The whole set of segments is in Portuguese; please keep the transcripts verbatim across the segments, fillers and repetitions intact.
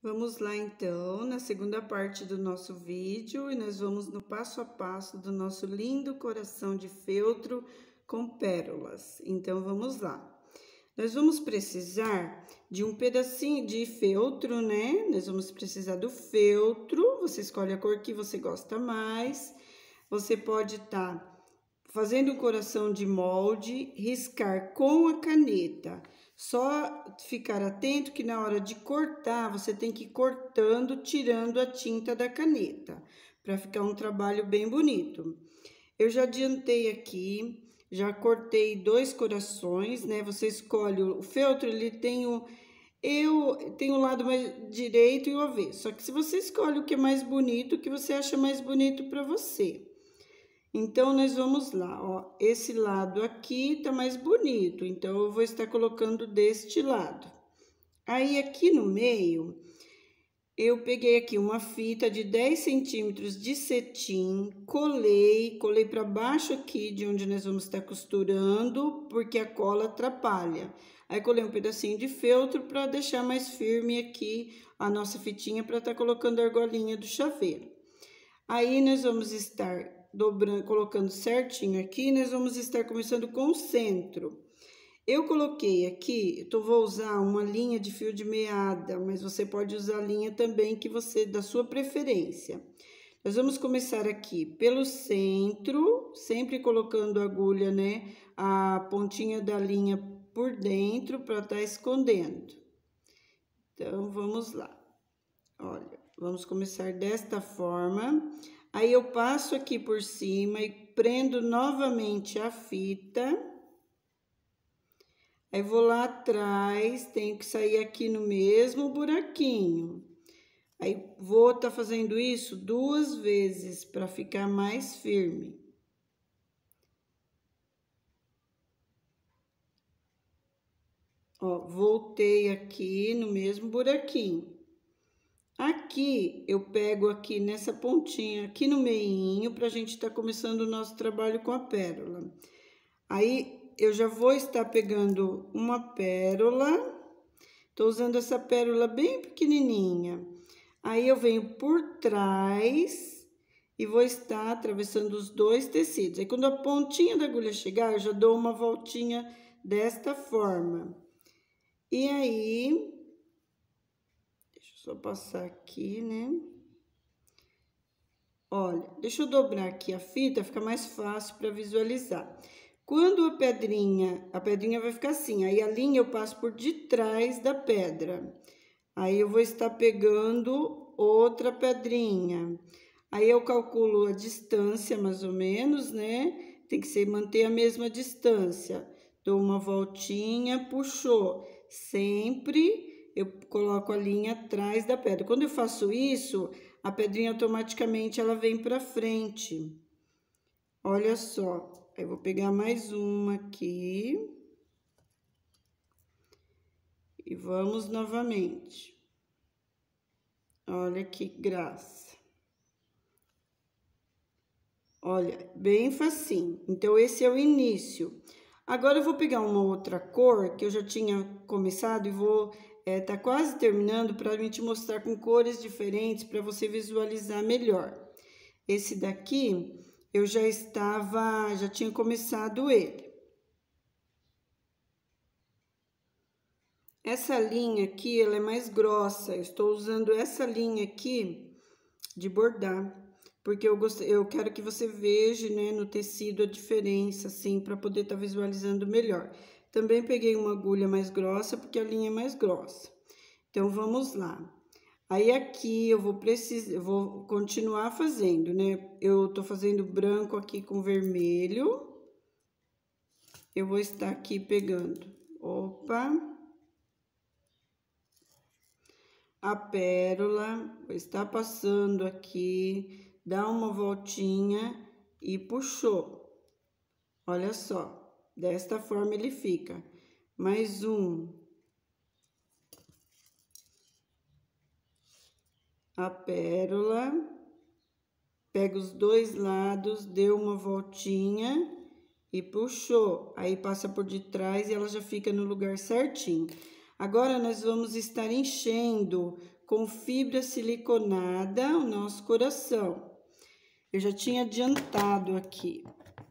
Vamos lá então, na segunda parte do nosso vídeo, e nós vamos no passo a passo do nosso lindo coração de feltro com pérolas. Então, vamos lá. Nós vamos precisar de um pedacinho de feltro, né? Nós vamos precisar do feltro, você escolhe a cor que você gosta mais. Você pode estar tá fazendo um coração de molde, riscar com a caneta. Só ficar atento que na hora de cortar, você tem que ir cortando, tirando a tinta da caneta, para ficar um trabalho bem bonito. Eu já adiantei aqui, já cortei dois corações, né? Você escolhe o feltro, ele tem o... Eu tenho o lado mais direito e o avesso, só que se você escolhe o que é mais bonito, o que você acha mais bonito para você. Então, nós vamos lá, ó, esse lado aqui tá mais bonito, então eu vou estar colocando deste lado. Aí, aqui no meio, eu peguei aqui uma fita de dez centímetros de cetim, colei, colei para baixo aqui de onde nós vamos estar costurando, porque a cola atrapalha. Aí, colei um pedacinho de feltro para deixar mais firme aqui a nossa fitinha para estar colocando a argolinha do chaveiro. Aí, nós vamos estar dobrando, colocando certinho aqui, nós vamos estar começando com o centro. Eu coloquei aqui, eu vou usar uma linha de fio de meada, mas você pode usar a linha também que você, da sua preferência. Nós vamos começar aqui pelo centro, sempre colocando a agulha, né, a pontinha da linha por dentro para estar escondendo. Então, vamos lá. Olha, vamos começar desta forma. Aí, eu passo aqui por cima e prendo novamente a fita. Aí, vou lá atrás, tenho que sair aqui no mesmo buraquinho. Aí, vou tá fazendo isso duas vezes para ficar mais firme. Ó, voltei aqui no mesmo buraquinho. Aqui, eu pego aqui nessa pontinha, aqui no meinho, pra gente estar começando o nosso trabalho com a pérola. Aí, eu já vou estar pegando uma pérola, tô usando essa pérola bem pequenininha. Aí, eu venho por trás e vou estar atravessando os dois tecidos. Aí, quando a pontinha da agulha chegar, eu já dou uma voltinha desta forma. E aí... Deixa eu só passar aqui, né? Olha, deixa eu dobrar aqui a fita, fica mais fácil para visualizar. Quando a pedrinha, a pedrinha vai ficar assim, aí a linha eu passo por detrás da pedra. Aí eu vou estar pegando outra pedrinha. Aí eu calculo a distância, mais ou menos, né? Tem que ser manter a mesma distância. Dou uma voltinha, puxou. Sempre eu coloco a linha atrás da pedra. Quando eu faço isso, a pedrinha automaticamente ela vem para frente. Olha só, eu vou pegar mais uma aqui. E vamos novamente. Olha que graça. Olha, bem facinho. Então, esse é o início. Agora, eu vou pegar uma outra cor que eu já tinha começado e vou... É, tá quase terminando para mim te mostrar com cores diferentes para você visualizar melhor. Esse daqui eu já estava, já tinha começado ele. Essa linha aqui, ela é mais grossa. Eu estou usando essa linha aqui de bordar, porque eu gosto, eu quero que você veja, né, no tecido a diferença, assim, para poder estar tá visualizando melhor. Também peguei uma agulha mais grossa, porque a linha é mais grossa. Então, vamos lá. Aí, aqui, eu vou precisar, eu vou continuar fazendo, né? Eu tô fazendo branco aqui com vermelho. Eu vou estar aqui pegando, opa, a pérola, vou estar passando aqui, dá uma voltinha e puxou. Olha só. Desta forma, ele fica. Mais um. A pérola. Pega os dois lados, deu uma voltinha e puxou. Aí, passa por detrás e ela já fica no lugar certinho. Agora, nós vamos estar enchendo com fibra siliconada o nosso coração. Eu já tinha adiantado aqui.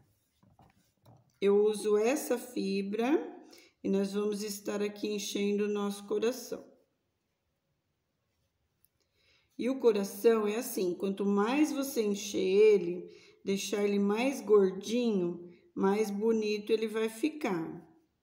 Eu uso essa fibra e nós vamos estar aqui enchendo o nosso coração. E o coração é assim, quanto mais você encher ele, deixar ele mais gordinho, mais bonito ele vai ficar.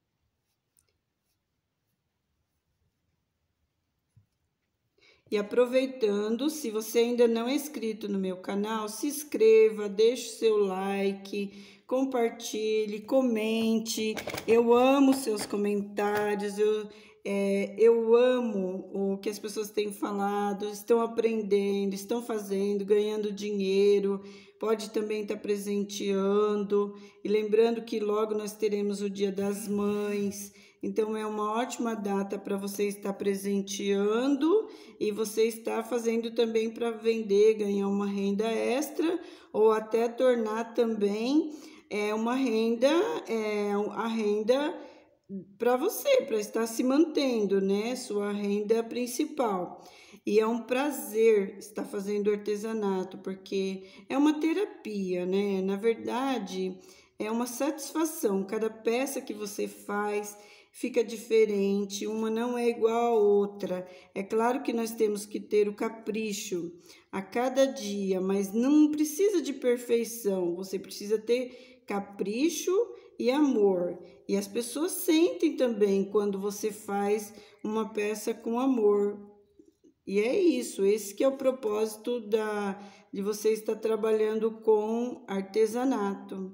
E aproveitando, se você ainda não é inscrito no meu canal, se inscreva, deixe o seu like, compartilhe, comente. Eu amo seus comentários, eu, é, eu amo o que as pessoas têm falado, estão aprendendo, estão fazendo, ganhando dinheiro, pode também estar presenteando. E lembrando que logo nós teremos o Dia das Mães, então é uma ótima data para você estar presenteando e você estar fazendo também para vender, ganhar uma renda extra ou até tornar também é, uma renda, é, a renda para você, para estar se mantendo, né? Sua renda principal. E é um prazer estar fazendo artesanato, porque é uma terapia, né? Na verdade, é uma satisfação. Cada peça que você faz fica diferente, uma não é igual a outra. É claro que nós temos que ter o capricho a cada dia, mas não precisa de perfeição, você precisa ter capricho e amor. E as pessoas sentem também quando você faz uma peça com amor. E é isso, esse que é o propósito da, de você estar trabalhando com artesanato.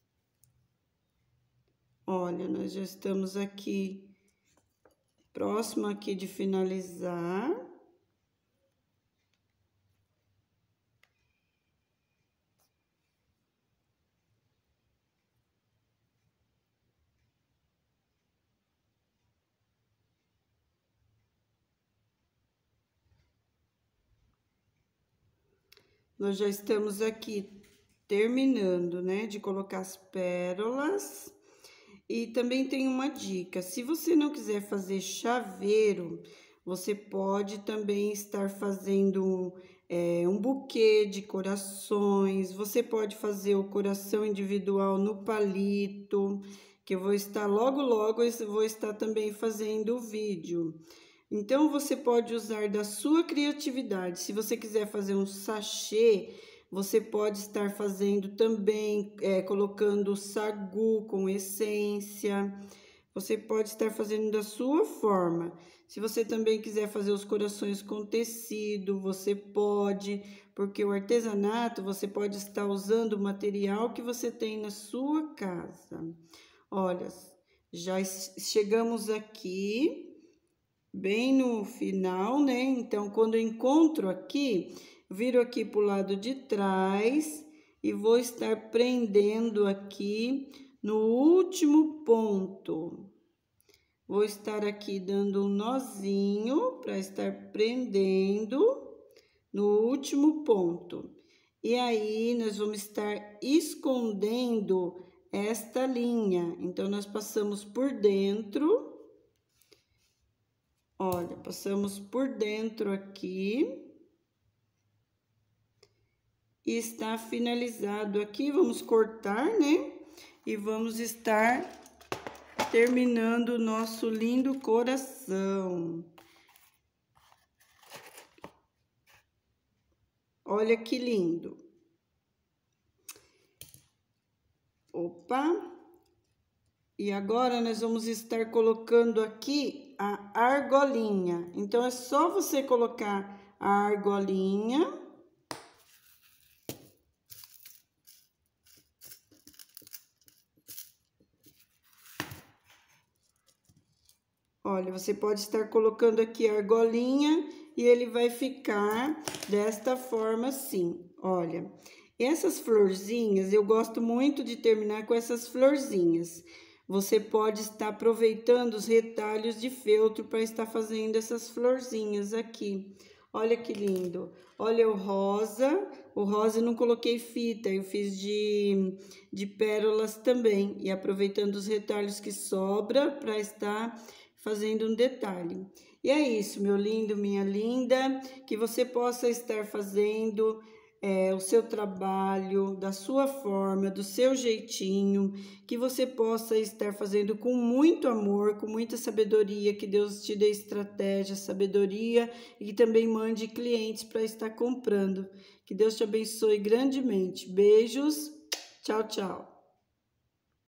Olha, nós já estamos aqui, próximo aqui de finalizar. Nós já estamos aqui terminando, né, de colocar as pérolas. E também tem uma dica, se você não quiser fazer chaveiro, você pode também estar fazendo é, um buquê de corações, você pode fazer o coração individual no palito, que eu vou estar logo, logo, eu vou estar também fazendo o vídeo. Então, você pode usar da sua criatividade, se você quiser fazer um sachê, você pode estar fazendo também, é, colocando sagu com essência. Você pode estar fazendo da sua forma. Se você também quiser fazer os corações com tecido, você pode, porque o artesanato, você pode estar usando o material que você tem na sua casa. Olha, já chegamos aqui, bem no final, né? Então, quando eu encontro aqui, viro aqui para o lado de trás e vou estar prendendo aqui no último ponto. Vou estar aqui dando um nozinho para estar prendendo no último ponto. E aí, nós vamos estar escondendo esta linha. Então, nós passamos por dentro. Olha, passamos por dentro aqui. E está finalizado aqui, vamos cortar, né? E vamos estar terminando o nosso lindo coração. Olha que lindo. Opa! E agora nós vamos estar colocando aqui a argolinha. Então, é só você colocar a argolinha. Olha, você pode estar colocando aqui a argolinha e ele vai ficar desta forma assim, olha. Essas florzinhas, eu gosto muito de terminar com essas florzinhas. Você pode estar aproveitando os retalhos de feltro para estar fazendo essas florzinhas aqui. Olha que lindo. Olha o rosa. O rosa eu não coloquei fita, eu fiz de, de pérolas também. E aproveitando os retalhos que sobra para estar fazendo um detalhe. E é isso, meu lindo, minha linda, que você possa estar fazendo é, o seu trabalho da sua forma, do seu jeitinho, que você possa estar fazendo com muito amor, com muita sabedoria, que Deus te dê estratégia, sabedoria e que também mande clientes para estar comprando. Que Deus te abençoe grandemente. Beijos, tchau, tchau.